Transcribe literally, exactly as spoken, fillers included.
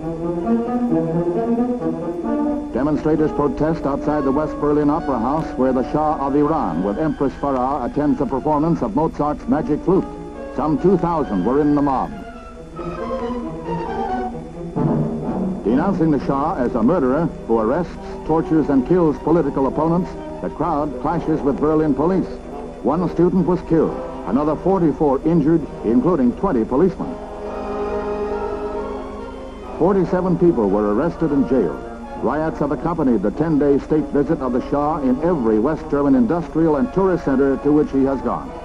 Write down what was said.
Demonstrators protest outside the West Berlin Opera House, where the Shah of Iran with Empress Farah attends the performance of Mozart's Magic Flute. Some two thousand were in the mob. Denouncing the Shah as a murderer who arrests, tortures, and kills political opponents, the crowd clashes with Berlin police. One student was killed, another forty-four injured, including twenty policemen. forty-seven people were arrested and jailed. Riots have accompanied the ten-day state visit of the Shah in every West German industrial and tourist center to which he has gone.